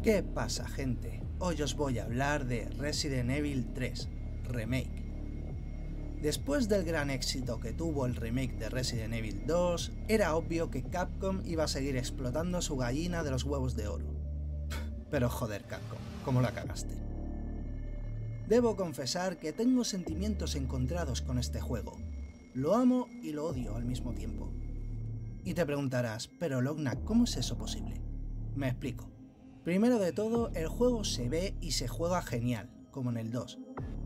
¿Qué pasa, gente? Hoy os voy a hablar de Resident Evil 3 Remake. Después del gran éxito que tuvo el remake de Resident Evil 2, era obvio que Capcom iba a seguir explotando su gallina de los huevos de oro. Pero joder, Capcom, ¿cómo la cagaste? Debo confesar que tengo sentimientos encontrados con este juego. Lo amo y lo odio al mismo tiempo. Y te preguntarás, pero Lognak, ¿cómo es eso posible? Me explico. Primero de todo, el juego se ve y se juega genial, como en el 2.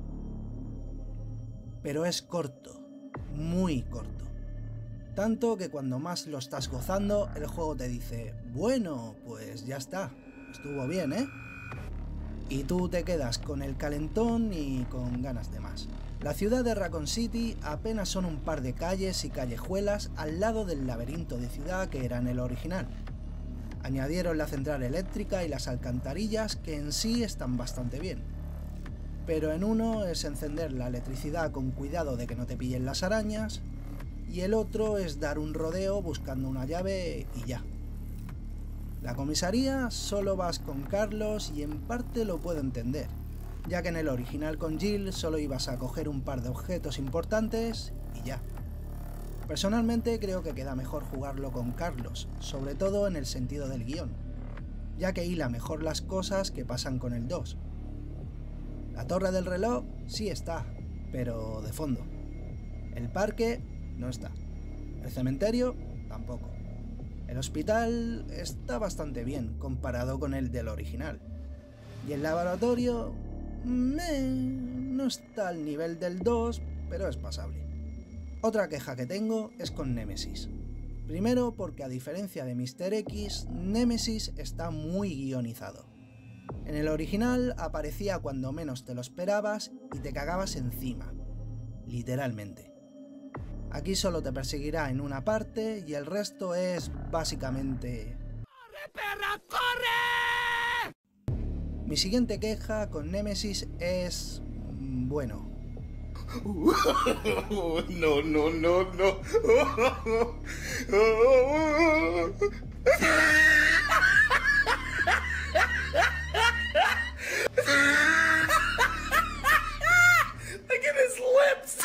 Pero es corto, muy corto. Tanto que cuando más lo estás gozando, el juego te dice, bueno, pues ya está, estuvo bien, ¿eh? Y tú te quedas con el calentón y con ganas de más. La ciudad de Raccoon City apenas son un par de calles y callejuelas al lado del laberinto de ciudad que era en el original. Añadieron la central eléctrica y las alcantarillas, que en sí están bastante bien. Pero en uno es encender la electricidad con cuidado de que no te pillen las arañas, y el otro es dar un rodeo buscando una llave y ya. La comisaría solo vas con Carlos y en parte lo puedo entender, ya que en el original con Jill solo ibas a coger un par de objetos importantes y ya. Personalmente creo que queda mejor jugarlo con Carlos, sobre todo en el sentido del guión, ya que hila mejor las cosas que pasan con el 2. La torre del reloj sí está, pero de fondo. El parque no está. El cementerio tampoco. El hospital está bastante bien comparado con el del original. Y el laboratorio no está al nivel del 2, pero es pasable. Otra queja que tengo es con Nemesis. Primero porque a diferencia de Mr. X, Nemesis está muy guionizado. En el original aparecía cuando menos te lo esperabas y te cagabas encima. Literalmente. Aquí solo te perseguirá en una parte y el resto es básicamente... ¡Corre, perra, corre! Mi siguiente queja con Nemesis es... bueno... No, no, no, no. Look at his lips.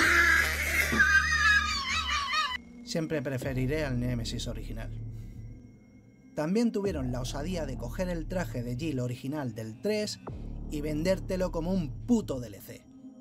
Siempre preferiré al Nemesis original. También tuvieron la osadía de coger el traje de Jill original del 3 y vendértelo como un puto DLC.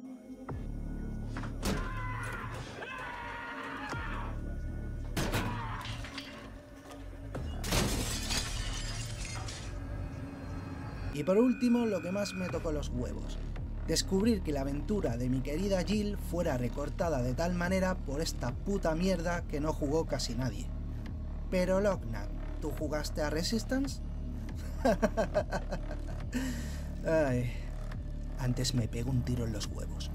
Y por último, lo que más me tocó los huevos. Descubrir que la aventura de mi querida Jill fuera recortada de tal manera por esta puta mierda que no jugó casi nadie. Pero Lognak, ¿tú jugaste a Resistance? Ay, antes me pego un tiro en los huevos.